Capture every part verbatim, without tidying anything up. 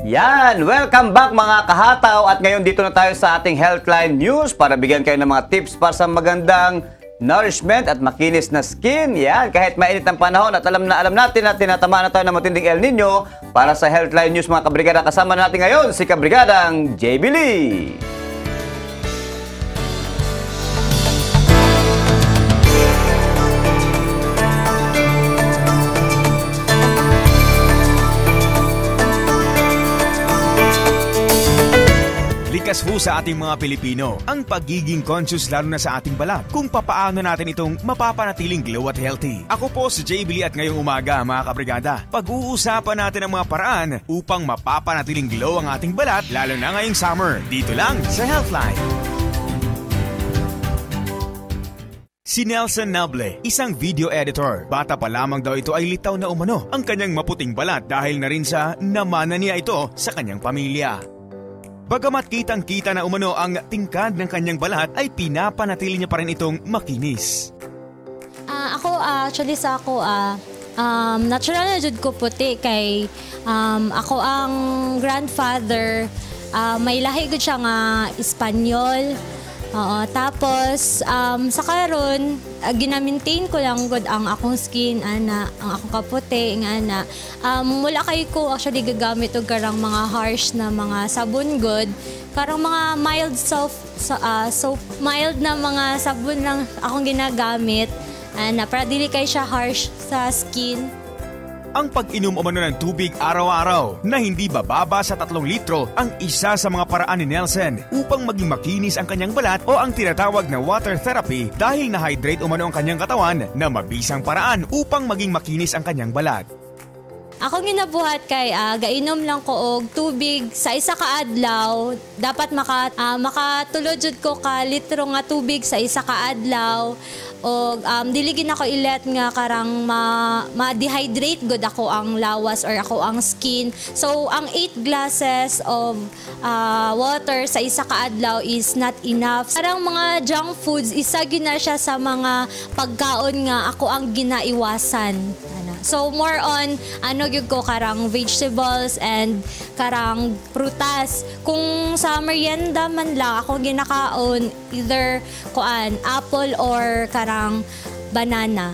Yan! Welcome back mga kahataw at ngayon dito na tayo sa ating Healthline News para bigyan kayo ng mga tips para sa magandang nourishment at makinis na skin. Yan! Kahit mainit ang panahon at alam na alam natin na tinatamaan na tayo ng matinding El Nino, para sa Healthline News mga kabrigada, kasama natin ngayon si Kabrigadang J B Lee. Likas ho sa ating mga Pilipino ang pagiging conscious lalo na sa ating balat kung papaano natin itong mapapanatiling glow at healthy. Ako po si J B Lee at ngayong umaga mga kabrigada, pag-uusapan natin ang mga paraan upang mapapanatiling glow ang ating balat lalo na ngayong summer. Dito lang sa Healthline. Si Nelson Nable, isang video editor. Bata pa lamang daw ito ay litaw na umano ang kanyang maputing balat dahil na rin sa namana niya ito sa kanyang pamilya. Bagamat kitang-kita na umano ang tingkad ng kanyang balat, ay pinapanatili niya pa rin itong makinis. Uh, ako, uh, actually sa ako, uh, um, natural na jud ko puti kay um, ako ang grandfather, uh, may lahi gud siya nga Espanyol. Oo, tapos um, sa karon uh, gina-maintain ko lang gud ang akong skin ana, ang akong kaputi nga ana. Um, mula kay ko actually gagamit og karang mga harsh na mga sabon gud, karang mga mild soap so, uh, soap mild na mga sabon lang akong ginagamit ana para dili kay siya harsh sa skin. Ang pag-inom umano ng tubig araw-araw na hindi bababa sa tatlong litro ang isa sa mga paraan ni Nelson upang maging makinis ang kanyang balat o ang tinatawag na water therapy dahil na-hydrate umano ang kanyang katawan na mabisang paraan upang maging makinis ang kanyang balat. Ako ginabuhat kay uh, gainom lang ko og tubig sa isa ka adlaw. Dapat maka uh, makatulod jud ko ka litro nga tubig sa isa ka adlaw. O um, diligin ako ilet nga karang ma, ma-dehydrate good ako ang lawas or ako ang skin. So ang eight glasses of uh, water sa isa ka adlaw is not enough. Karang mga junk foods, isa gyud na siya sa mga pagkaon nga ako ang ginaiwasan. So more on ano gyud ko karang vegetables and karang prutas. Kung sa merienda man lang ako ginakaon either kuan apple or karang banana.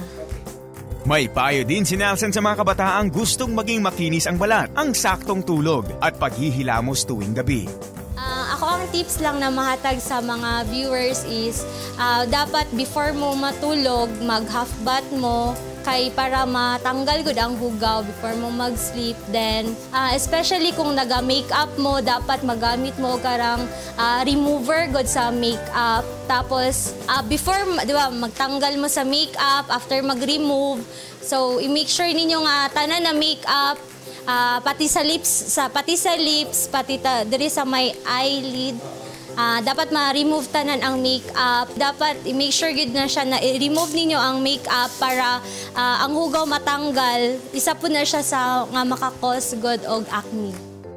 May payo din si Nelson sa mga kabataang gustong maging makinis ang balat, ang saktong tulog at paghihilamos tuwing gabi. Uh, ako ang tips lang na mahatag sa mga viewers is uh, dapat before mo matulog mag half bath mo kay para matanggal gud ang hugaw before mo mag-sleep. Then uh, especially kung naga-makeup mo, dapat magamit mo karang uh, remover gud sa makeup. Tapos uh, before, di ba, magtanggal mo sa makeup after mag-remove. So i-make sure ninyo nga tanan na makeup uh, pati sa lips, sa pati sa lips, pati ta, diri sa may eyelid. Uh, dapat ma-remove tanan ang makeup. Dapat i-make sure gud na siya na i-remove ninyo ang makeup para uh, ang hugaw matanggal. Isa po na siya sa nga makakos gud og acne.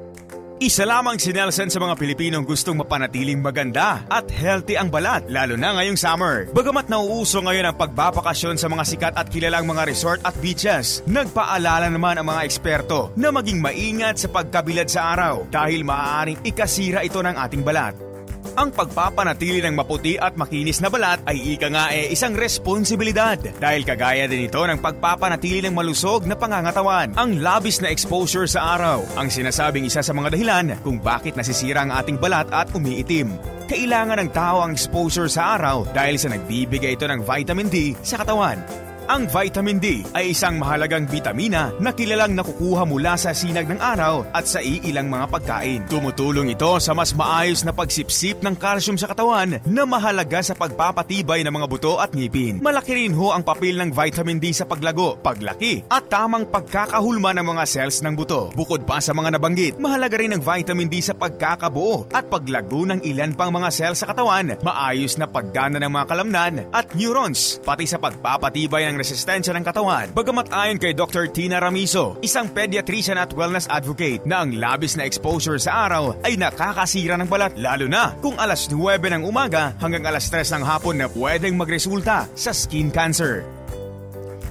Isa lamang si Nelson sa mga Pilipinong gustong mapanatiling maganda at healthy ang balat, lalo na ngayong summer. Bagamat nauuso ngayon ang pagbabakasyon sa mga sikat at kilalang mga resort at beaches, nagpaalala naman ang mga eksperto na maging maingat sa pagkabilad sa araw dahil maaaring ikasira ito ng ating balat. Ang pagpapanatili ng maputi at makinis na balat ay ika nga eh isang responsibilidad dahil kagaya din ito ng pagpapanatili ng malusog na pangangatawan. Ang labis na exposure sa araw ang sinasabing isa sa mga dahilan kung bakit nasisira ang ating balat at umiitim. Kailangan ng tao ang exposure sa araw dahil sa nagbibigay ito ng vitamin D sa katawan. Ang vitamin D ay isang mahalagang bitamina na kilalang nakukuha mula sa sinag ng araw at sa iilang mga pagkain. Tumutulong ito sa mas maayos na pagsipsip ng calcium sa katawan na mahalaga sa pagpapatibay ng mga buto at ngipin. Malaki rin ho ang papel ng vitamin D sa paglago, paglaki at tamang pagkakahulma ng mga cells ng buto. Bukod pa sa mga nabanggit, mahalaga rin ang vitamin D sa pagkakabuo at paglago ng ilan pang mga cells sa katawan, maayos na paggana ng mga kalamnan at neurons, pati sa pagpapatibay ng resistensya ng katawan. Bagamat ayon kay Doctor Tina Ramizo, isang pediatrician at wellness advocate, na ang labis na exposure sa araw ay nakakasira ng balat, lalo na kung alas nuwebe ng umaga hanggang alas tres ng hapon na pwedeng magresulta sa skin cancer.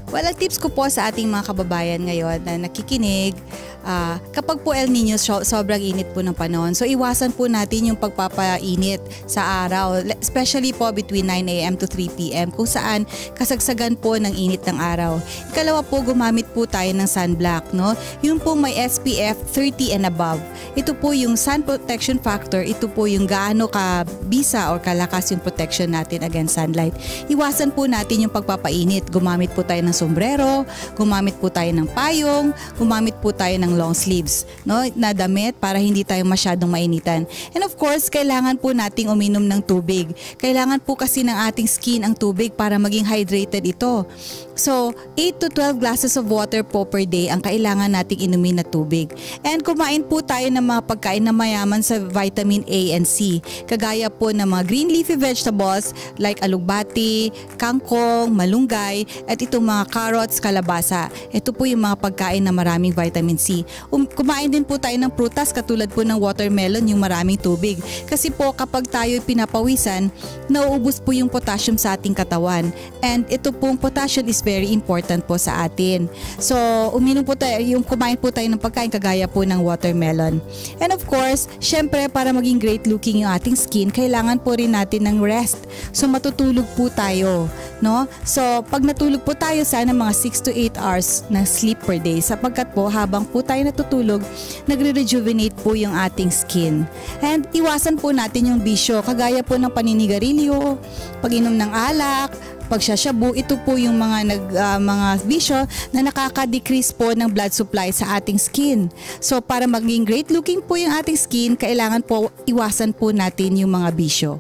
Well, ang tips ko po sa ating mga kababayan ngayon na nakikinig, uh, kapag po El Nino, so, sobrang init po ng panahon. So iwasan po natin yung pagpapainit sa araw, especially po between nine a.m. to three p.m. kung saan kasagsagan po ng init ng araw. Ikalawa po, gumamit po tayo ng sunblock, no? Yung po may S P F thirty and above. Ito po yung sun protection factor, ito po yung gaano kabisa or kalakas yung protection natin against sunlight. Iwasan po natin yung pagpapainit. Gumamit po tayo ng sombrero, gumamit po tayo ng payong, gumamit po tayo ng long sleeves, no, na damit para hindi tayo masyadong mainitan. And of course, kailangan po nating uminom ng tubig. Kailangan po kasi ng ating skin ang tubig para maging hydrated ito. So, eight to twelve glasses of water po per day ang kailangan nating inumin na tubig. And kumain po tayo ng mga pagkain na mayaman sa vitamin A and C. Kagaya po ng mga green leafy vegetables like alugbati, kangkong, malunggay, at itong mga carrots, kalabasa. Ito po yung mga pagkain na maraming vitamin C. Um, kumain din po tayo ng prutas katulad po ng watermelon, yung maraming tubig. Kasi po kapag tayo pinapawisan, nauubos po yung potassium sa ating katawan. And ito pong potassium is very important po sa atin. So, uminom po tayo, yung kumain po tayo ng pagkain kagaya po ng watermelon. And of course, syempre para maging great looking yung ating skin, kailangan po rin natin ng rest. So, matutulog po tayo, no? So, pag natulog po tayo, sana mga six to eight hours na sleep per day sapagkat po habang po tayo natutulog, nagre-rejuvenate po yung ating skin. And iwasan po natin yung bisyo, kagaya po ng paninigarilyo, pag-inom ng alak, pagsasyabu. Ito po yung mga nag uh, mga bisyo na nakaka-decrease po ng blood supply sa ating skin. So para maging great looking po yung ating skin, kailangan po iwasan po natin yung mga bisyo.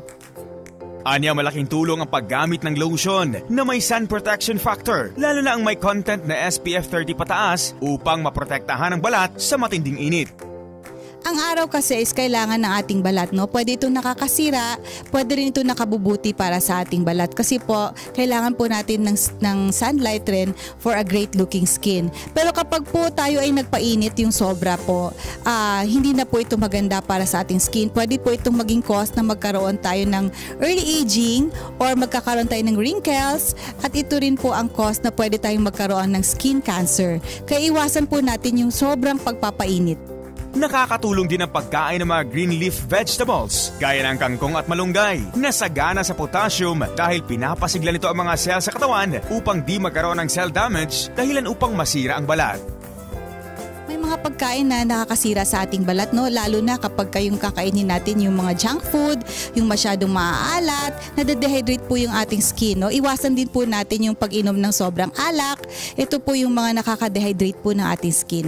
Anya, malaking tulong ang paggamit ng lotion na may sun protection factor, lalo na ang may content na S P F thirty pataas upang maprotektahan ang balat sa matinding init. Ang araw kasi is kailangan ng ating balat, no? Pwede itong nakakasira, pwede rin ito nakabubuti para sa ating balat kasi po kailangan po natin ng, ng sunlight rin for a great looking skin. Pero kapag po tayo ay nagpainit yung sobra po, uh, hindi na po ito maganda para sa ating skin. Pwede po itong maging cause na magkaroon tayo ng early aging or magkakaroon tayo ng wrinkles, at ito rin po ang cause na pwede tayong magkaroon ng skin cancer. Kaya iwasan po natin yung sobrang pagpapainit. Nakakatulong din ang pagkain ng mga green leaf vegetables gaya ng kangkong at malunggay na sagana sa potassium dahil pinapasigla nito ang mga cell sa katawan upang di magkaroon ng cell damage dahilan upang masira ang balat. May mga pagkain na nakakasira sa ating balat, no? Lalo na kapag kayong kakainin natin yung mga junk food, yung masyadong maaalat, nade-dehydrate po yung ating skin, no? Iwasan din po natin yung pag-inom ng sobrang alak. Ito po yung mga nakaka-dehydrate po ng ating skin.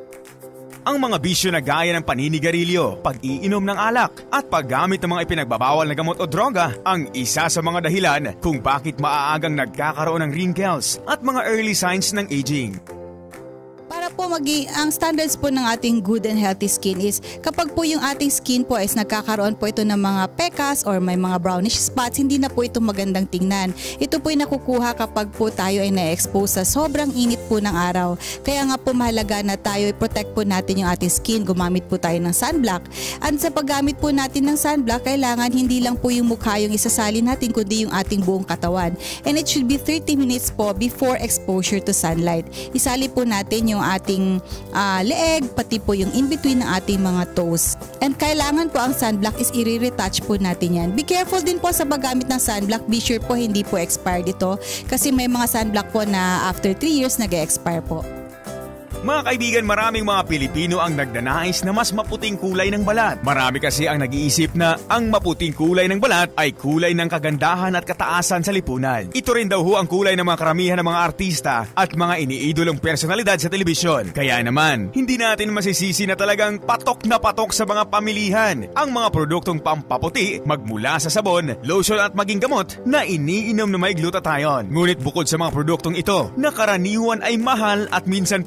Ang mga bisyo na gaya ng paninigarilyo, pag-iinom ng alak, at paggamit ng mga ipinagbabawal na gamot o droga ang isa sa mga dahilan kung bakit maaagang nagkakaroon ng wrinkles at mga early signs ng aging. Para po magi ang standards po ng ating good and healthy skin is kapag po yung ating skin po is nagkakaroon po ito ng mga pekas or may mga brownish spots, hindi na po ito magandang tingnan. Ito po ay nakukuha kapag po tayo ay na-expose sa sobrang init po ng araw. Kaya nga po mahalaga na tayo i-protect po natin yung ating skin. Gumamit po tayo ng sunblock. At sa paggamit po natin ng sunblock, kailangan hindi lang po yung mukha yung isasali natin kundi yung ating buong katawan. And it should be thirty minutes po before exposure to sunlight. Isali po natin yung ating uh, leeg, pati po yung in-between ng ating mga toes. And kailangan po ang sunblock is i-retouch po natin yan. Be careful din po sa paggamit ng sunblock. Be sure po hindi po expired ito kasi may mga sunblock po na after three years nag-expire po. Mga kaibigan, maraming mga Pilipino ang nagdanais na mas maputing kulay ng balat. Marami kasi ang nag-iisip na ang maputing kulay ng balat ay kulay ng kagandahan at kataasan sa lipunan. Ito rin daw ho ang kulay ng mga karamihan ng mga artista at mga iniidolong personalidad sa telebisyon. Kaya naman, hindi natin masisisi na talagang patok na patok sa mga pamilihan ang mga produktong pampaputi magmula sa sabon, lotion at maging gamot na iniinom na may glutathione. Ngunit bukod sa mga produktong ito, na karaniwan ay mahal at minsan pa hindi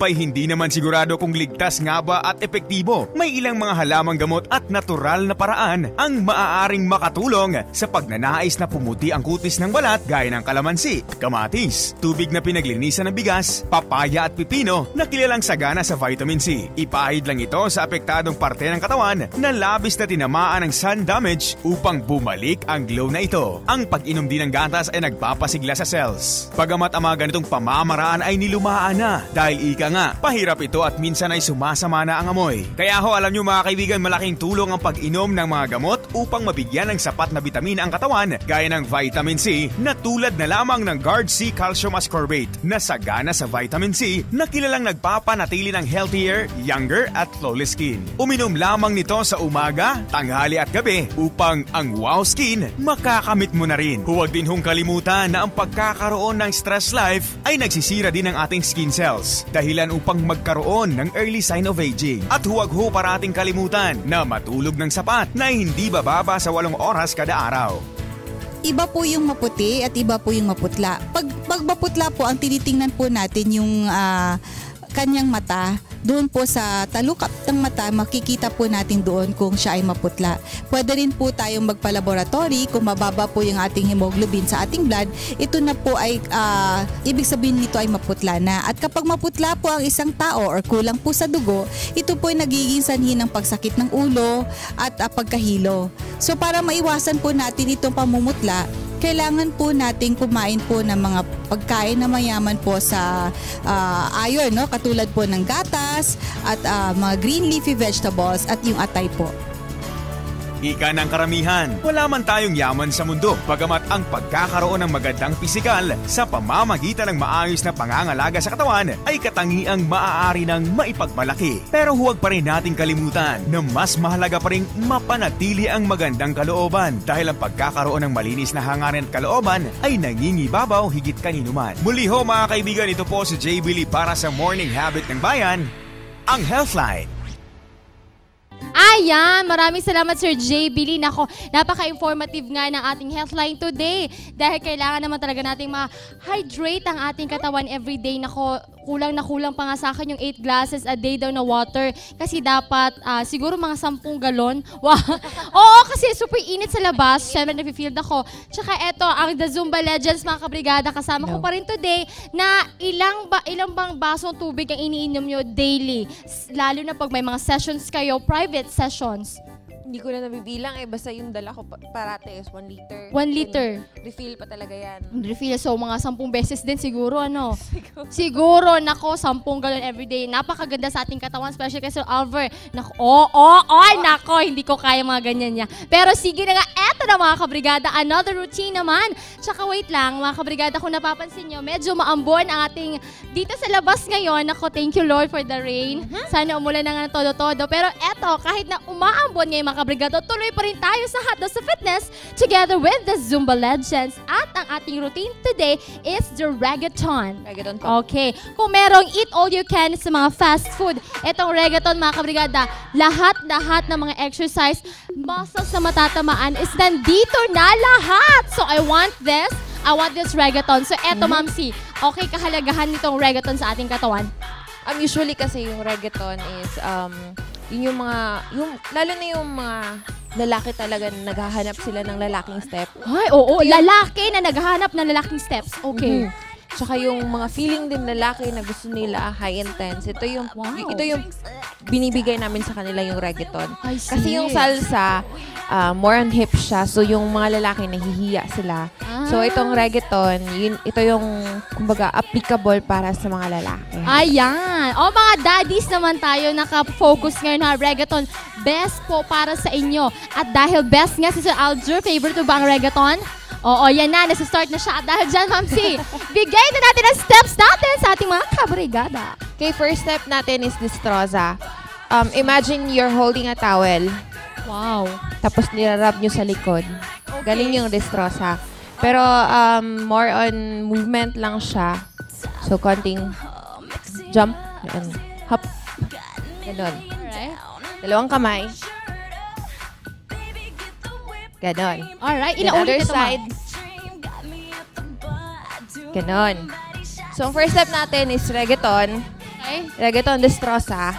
Hindi naman sigurado kung ligtas nga ba at epektibo. May ilang mga halamang gamot at natural na paraan ang maaaring makatulong sa pagnanais na pumuti ang kutis ng balat gaya ng kalamansi, kamatis, tubig na pinaglinisan ng bigas, papaya at pipino na kilalang sagana sa vitamin C. Ipahid lang ito sa apektadong parte ng katawan na labis na tinamaan ng sun damage upang bumalik ang glow na ito. Ang pag-inom din ng gatas ay nagpapasigla sa cells. Pagamat ang mga ganitong pamamaraan ay nilumaan na dahil ika nga, pahirap ito at minsan ay sumasama na ang amoy. Kaya ho, alam nyo mga kaibigan, malaking tulong ang pag-inom ng mga gamot upang mabigyan ng sapat na bitamina ang katawan gaya ng vitamin C na tulad na lamang ng Guard C Calcium Ascorbate na sagana sa vitamin C na kilalang nagpapanatili ng healthier, younger at flawless skin. Uminom lamang nito sa umaga, tanghali at gabi upang ang wow skin makakamit mo na rin. Huwag din hong kalimutan na ang pagkakaroon ng stress life ay nagsisira din ng ating skin cells, dahilan upang magkaroon ng early sign of aging. At huwag ho parating kalimutan na matulog ng sapat na hindi bababa sa walong oras kada araw. Iba po yung maputi at iba po yung maputla. Pag, pag maputla po, ang tinitingnan po natin yung uh, kanyang mata. Doon po sa talukap ng mata, makikita po natin doon kung siya ay maputla. Pwede rin po tayong magpa-laboratory kung mababa po yung ating hemoglobin sa ating blood. Ito na po ay, uh, ibig sabihin nito ay maputla na. At kapag maputla po ang isang tao or kulang po sa dugo, ito po ay nagiging sanhi ng pagsakit ng ulo at uh, pagkahilo. So para maiwasan po natin itong pamumutla, kailangan po nating kumain po ng mga pagkain na mayaman po sa uh, iron, no? Katulad po ng gatas at uh, mga green leafy vegetables at yung atay po. Ika ng karamihan, wala man tayong yaman sa mundo, bagamat ang pagkakaroon ng magandang pisikal sa pamamagitan ng maayos na pangangalaga sa katawan ay katangiang maaari ng maipagmalaki. Pero huwag pa rin nating kalimutan na mas mahalaga pa rin mapanatili ang magandang kalooban dahil ang pagkakaroon ng malinis na hangarin at kalooban ay nangingibabaw higit kaninuman. Muli ho mga kaibigan, ito po si Jay Billy para sa Morning Habit ng Bayan, ang Healthline. Ayan, maraming salamat Sir Jay Billy. Nako, napaka-informative nga ng ating Healthline today dahil kailangan naman talaga nating ma-hydrate ang ating katawan everyday. Nako, kulang na kulang pa nga sa akin yung eight glasses a day daw na water kasi dapat uh, siguro mga sampung galon. Wow. Oo, kasi super init sa labas. Siyempre, nafe-feel ako. Tsaka eto, ang The Zumba Legends, mga kabrigada, kasama ko pa rin today na ilang, ba, ilang bang basong tubig ang iniinom nyo daily. Lalo na pag may mga sessions kayo, private sessions. Hindi ko na nabibilang eh. Basta yung dala ko pa- parate is one liter. One liter. And refill pa talaga yan. Refill. So, mga sampung beses din siguro, ano? Siguro. Siguro, nako, sampung galon everyday. Napakaganda sa ating katawan, especially kay Sir Alver. Nako, oo, oh, oh, oh, nako, hindi ko kaya mga ganyan niya. Pero sige na nga, eto na mga kabrigada, another routine naman. Tsaka wait lang, mga kabrigada, kung napapansin nyo, medyo maambon ang ating dito sa labas ngayon. Nako, thank you Lord for the rain. Sana umulan na nga ng todo-todo. Pero eto, kahit na umaambon ngayon, mga kabrigado, tuloy pa rin tayo sa Hot Dog sa Fitness together with the Zumba Legends. At ang ating routine today is the reggaeton. Reggaeton po. Okay. Kung merong eat all you can sa mga fast food, itong reggaeton, mga kabrigada, lahat-lahat ng mga exercise, muscles na matatamaan is nandito na lahat. So I want this. I want this reggaeton. So eto, mm-hmm. Ma'am C, okay kahalagahan nitong reggaeton sa ating katawan? Um, usually kasi yung reggaeton is, um, yun yung mga, yung, lalo na yung mga lalaki talaga na naghahanap sila ng lalaking step. Ay, oo, lalaki na naghahanap ng lalaking steps. Okay. Mm-hmm. Tsaka yung mga feeling din lalaki na gusto nila high intense. Ito yung, wow. ito yung binibigay namin sa kanila yung reggaeton. I see. Kasi yung salsa, uh, more on hip siya. So yung mga lalaki nahihiya sila. Ah. So itong reggaeton, yun, ito yung kumbaga applicable para sa mga lalaki. Ayan. O mga daddies naman tayo, naka-focus ngayon na reggaeton. Best po para sa inyo. At dahil best nga si Sir Alger, favorite mo ba ang reggaeton? Oo, yan na. Nasa-start na siya. At dahil dyan, Ma'am C, bigay na natin ang steps natin sa ating mga kabrigada. Okay, first step natin is destroza. Um, imagine you're holding a towel. Wow. Tapos nirarab nyo sa likod. Okay. Galing yung destroza. Pero um, more on movement lang siya. So, konting jump. Yan. Hop. Ganon. Alright. Dalawang kamay. Ganon. Alright. Then Ilang other ulit ito, side. Ganon. So, ang first step natin is reggaeton. Okay. Reggaeton Destrosa.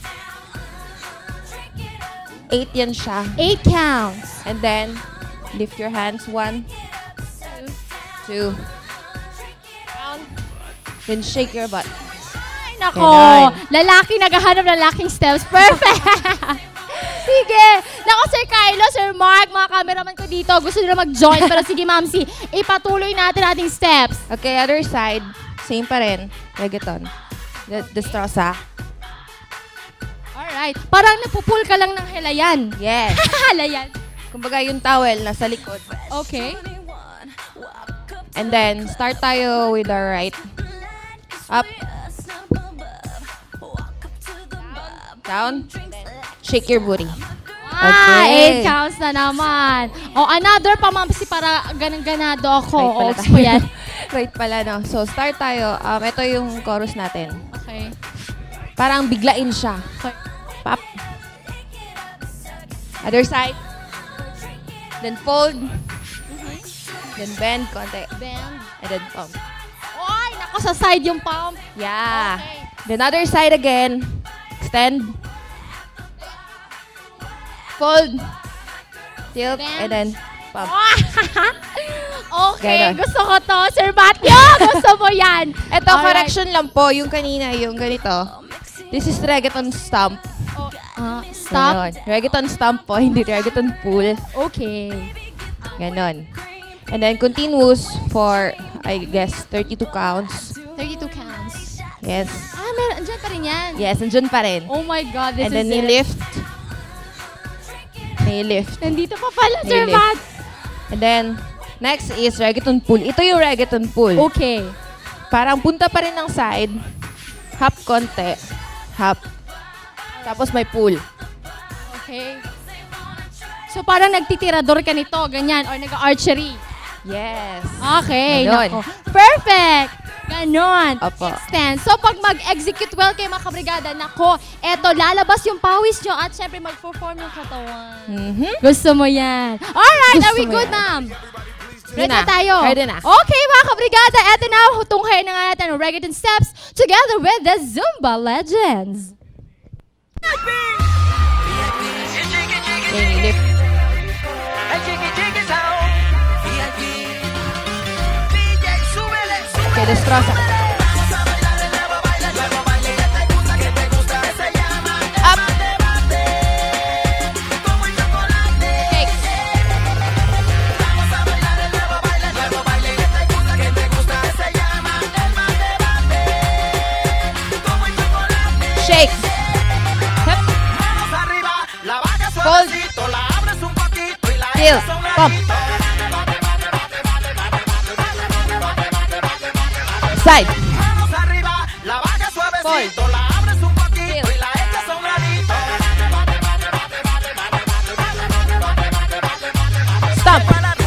Eight yan siya. Eight counts. And then, lift your hands. One, two. Down. Then shake your butt. Ay, nako. Ganon. Lalaki naghahanap ng lalaking steps. Perfect! Sige. Nako, Sir Kylo, Sir Mark, mga cameraman ko dito. Gusto nila mag-join. Pero sige, Ma'am C, ipatuloy natin ating steps. Okay, other side. Same pa rin. Reggaeton. De- Destrosa. Alright. Parang napupul ka lang ng helayan. Yes. Helayan. Kumbaga yung towel nasa likod. Okay. And then, start tayo with our right. Up. Down. Shake your booty. Ah, Okay. eight counts na naman. O, another pa, Ma'am C, para ganang-ganado ako. Right pala Oaks ko tayo. yan. Right pala, no? So, start tayo. Um, ito yung chorus natin. Okay. Parang biglain siya. Okay. Pop. Other side. Then fold. Then bend konti. Bend. And then pump. Oy, nako, sa side yung pump. Yeah. Okay. Then other side again. Extend. Fold. Tilt. Bend. And then pump. Okay, Ganon. gusto ko to. Sir Matthew, gusto mo yan. Ito, Alright. correction lang po. Yung kanina, yung ganito. This is reggaeton stomp. Oh, ah, stop. Ganon. Reggaeton stomp po, hindi reggaeton pull. Okay. Ganon. And then continuous for, I guess, thirty-two counts. thirty-two counts. Yes. Ah, meron. Andyan pa rin yan. Yes, andyan pa rin. Oh my God, this And then is it. ni-lift. Ni-lift. Nandito pa pala, Sir Ni-lift. Matt. And then, next is reggaeton pull. Ito yung reggaeton pull. Okay. Parang punta pa rin ng side. Hop konti. Hop. Tapos may pull. Okay. So, parang nagtitirador ka nito, ganyan, or nag-archery. Yes. Okay, Ganon. nako. Perfect! Ganon. Opo. Extend. So, pag mag-execute well kayo mga kabrigada, nako, eto, lalabas yung pawis nyo at syempre mag-perform yung katawan. Mhm. Gusto mo yan. Alright, Gusto are we mo good, yan. ma'am? Ready Ready na na. tayo? Ready na. Okay, mga kabrigada, eto na, tunghayin na nga natin ang reggaeton steps together with the Zumba Legends. Okay, lift. Okay, destrosa. Up. Shake. Shake. Hep. Fold. Tilt. Pump. Side. Fold. Tilt. Stop.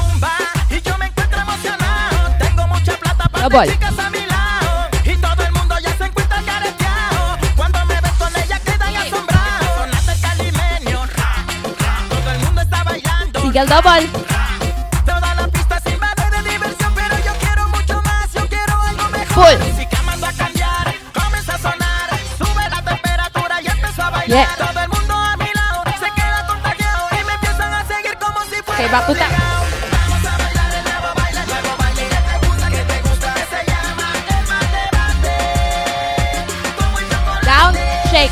Double. Single double. Full. Yeah. Okay, back to top. Down, shake.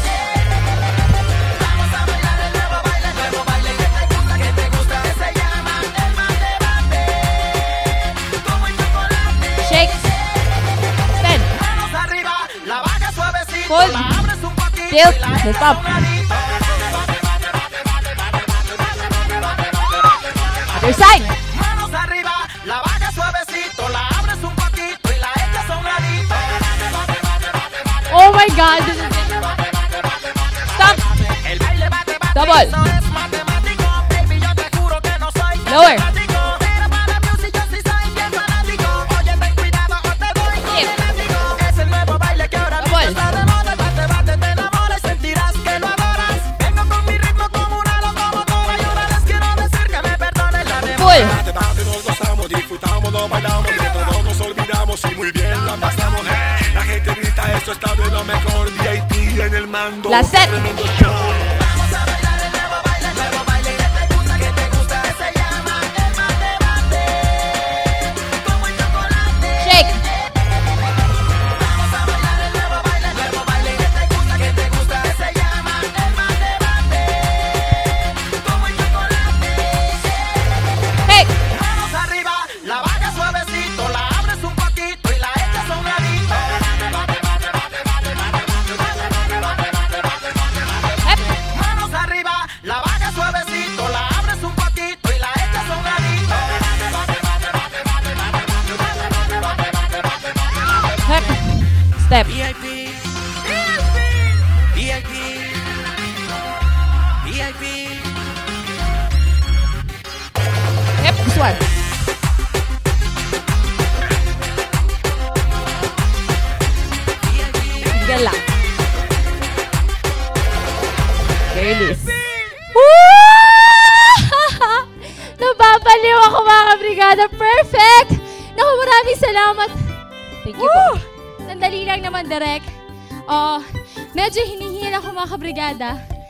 Shake. Stand. Fold. Tilt. Then pump. Other side. Oh my God, this is it. Stop. Double. Lower. Full. Nos gozamos, disfrutamos, nos bailamos, de todo nos olvidamos y muy bien la pasamos. Eh. La gente grita, esto está de lo mejor. quemando. Last set. Tremendo show. Shake. Hey. Manos arriba, la bajas suavecito, la abres un poquito y la echas a un ladito. Manos arriba, la bajas suavecito, la abres un poquito y la echas a un ladito. Hep. Step. V I P, V I P, V I P. Hep. This one. Tinggal lang. Girlies. Napapaliw ako mga kabrigada. Perfect! Naku, maraming salamat. Thank you po. Sandali lang naman, Direk. Oh, medyo hinihila ako mga kabrigada.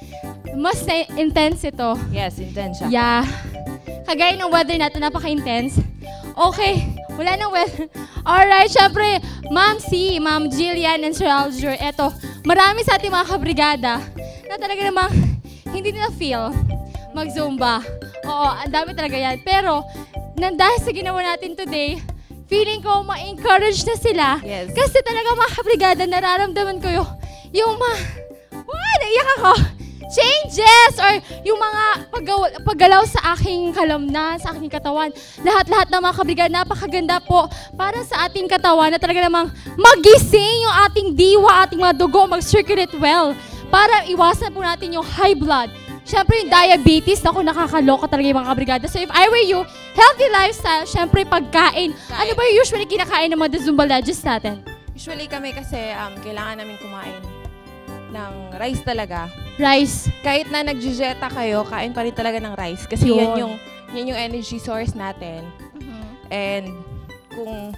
Mas na- intense ito. Yes, intense siya. Yeah. Kagaya ng weather natin, napaka-intense. Okay, wala nang weather. Alright, syempre, Ma'am C, Ma'am Jillian, and Sir Alger, eto, marami sa ating mga kabrigada na talaga namang hindi nila feel mag-Zumba. Oo, ang dami talaga yan. Pero, nang dahil sa ginawa natin today, feeling ko ma-encourage na sila. Yes. Kasi talaga mga kabrigada, nararamdaman ko yung, yung ma... What? Naiyak ako! Changes or yung mga paggaw- paggalaw sa aking kalamnan, sa aking katawan. Lahat-lahat ng mga kabrigada, napakaganda po para sa ating katawan na talaga namang magising yung ating diwa, ating mga dugo, mag-circulate well para iwasan po natin yung high blood. Siyempre yung diabetes, naku, nakakaloka talaga yung mga kabrigada. So if I were you, healthy lifestyle, siyempre pagkain. Ano ba yung usually kinakain ng mga Zumba Legends natin? Usually kami kasi um, kailangan namin kumain ng rice talaga. Rice. Kahit na nag-jeta kayo, kain pa rin talaga ng rice. Kasi Yun. yan yung, yan yung energy source natin. And kung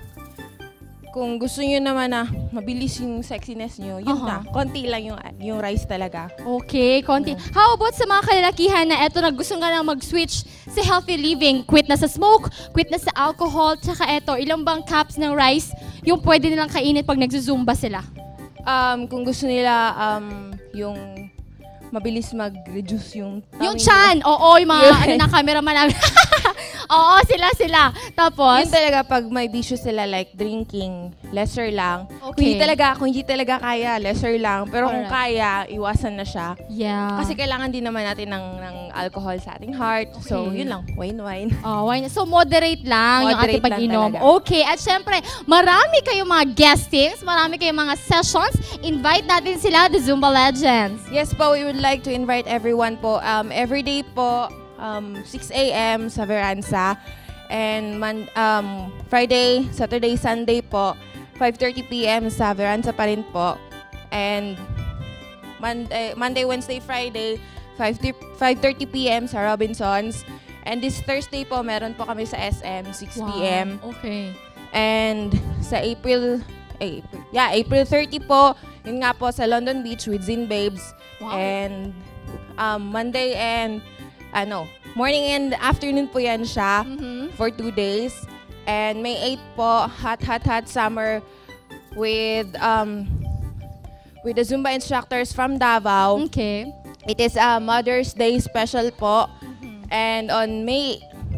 kung gusto nyo naman na mabilis yung sexiness nyo, yun Aha. na. Konti lang yung, yung rice talaga. Okay, konti. How about sa mga kalalakihan na eto na gusto nga na mag-switch sa healthy living? Quit na sa smoke, quit na sa alcohol, tsaka eto, ilang bang cups ng rice yung pwede nilang kainin pag nagzuzumba sila? Um, kung gusto nila um, yung mabilis mag-reduce yung tummy Yung chan, oo, yung mga Yun. ano na cameraman namin. Oo, sila, sila. Tapos, Yun talaga pag may bisyo sila like drinking, lesser lang. Kung Okay. hindi talaga, kung hindi talaga kaya, lesser lang. Pero kung Alright. kaya, iwasan na siya. yeah. Kasi kailangan din naman natin ng, ng alcohol sa ating heart. So, Okay. yun lang. Wine-wine. Oh, why not? So, moderate lang yung Moderate ating lang pag-inom. talaga. Okay. At syempre, marami kayong mga guestings, marami kayong mga sessions. Invite natin sila, the Zumba Legends. Yes po, we would like to invite everyone po. Um, every day po, um, six a.m. sa Veranza. And man, um, Friday, Saturday, Sunday po, five thirty p.m. sa Veranza pa rin po. And Monday, Monday Wednesday, Friday, five thirty p.m. sa Robinsons. And this Thursday po, meron po kami sa S M, six p.m. Okay. And sa April, eh, April, yeah, April thirty po, yun nga po sa London Beach with Zin Babes. Wow. And um, Monday and, ano, morning and afternoon po yan siya Mhm. for two days. And May eighth po, hot, hot, hot summer with, um, with the Zumba instructors from Davao. Okay. It is a Mother's Day special po. And on May,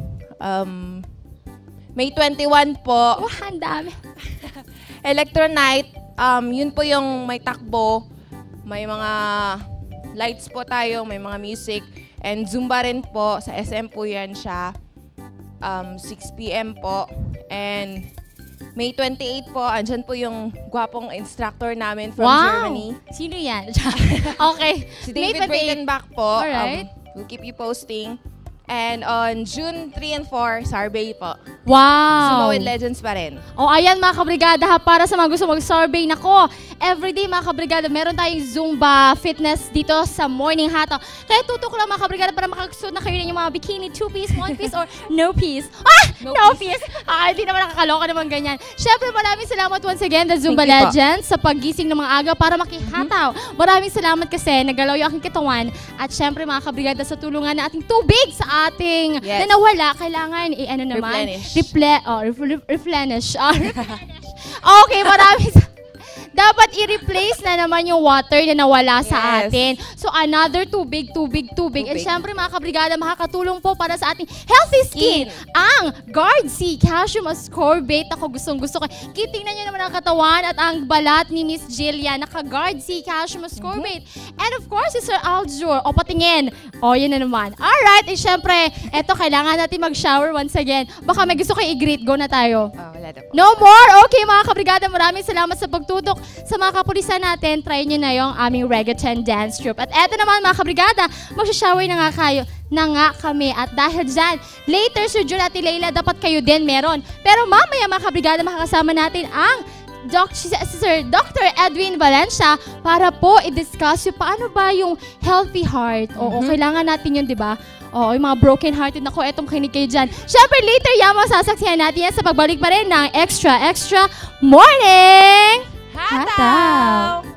um, May twenty-first po, Wah, ang dami. Electro Night, um, yun po yung may takbo, may mga lights po tayo, may mga music, and Zumba rin po, sa S M po yan siya, um, six p.m. po, and May twenty-eighth po, andyan po yung gwapong instructor namin from Wow. Germany. Sino yan? okay. Si May David twenty-eight. Breitenbach po. Alright. Um, we'll keep you posting. And on June three and four, Sarbay po. Wow! Sumo with Legends pa rin. O ayan mga kabrigada ha, para sa mga gusto mag-survey, nako, everyday mga kabrigada, meron tayong Zumba fitness dito sa Morning Hataw. Kaya tutok lang mga kabrigada para makakasuot na kayo ng mga bikini, two-piece, one-piece, or no-piece. Ah! No-piece! Ah, hindi naman nakakaloka naman ganyan. Siyempre, maraming salamat once again, the Zumba Thank you po. Legends, sa paggising ng mga aga para makihataw. Maraming salamat kasi nagalaw yung aking katawan. At siyempre mga kabrigada, sa tulungan na ating tubig sa ating Yes. na nawala, kailangan i-ano naman, Replenish. Reple oh, re- replenish. Ah, replenish. Okay, maraming sa- dapat i-replace na naman yung water na nawala sa Yes. atin. So, another tubig, tubig, tubig. And Tubig. syempre, mga kabrigada, makakatulong po para sa ating healthy skin. Ang Guard C Calcium Ascorbate. Ako, gustong gusto ko. Kitingnan nyo naman ang katawan at ang balat ni Miss Jillia. Naka-Guard C Calcium Ascorbate. And of course, si Sir Aljur. O, patingin. O, yun na naman. Alright, and syempre, eto, kailangan natin mag-shower once again. Baka may gusto kayo i-greet. Go na tayo. Oh, wala na po. No more? Okay mga kabrigada, maraming salamat sa pagtutok sa mga kapulisan natin. Try nyo na yung aming reggaeton dance troupe. At eto naman mga kabrigada, magsha-shower na nga kayo na nga kami. At dahil dyan, later Sir Jun at Leila, dapat kayo din meron. Pero mamaya mga kabrigada, makakasama natin ang Doc, si Sir Doctor Edwin Valencia para po i-discuss yung paano ba yung healthy heart. Oo, kailangan natin yun, di ba? Oo, yung mga broken hearted. Naku, etong kinig kayo dyan. Siyempre, later yan, masasaksihan natin yan sa pagbalik pa rin ng Extra Extra Morning Hataw!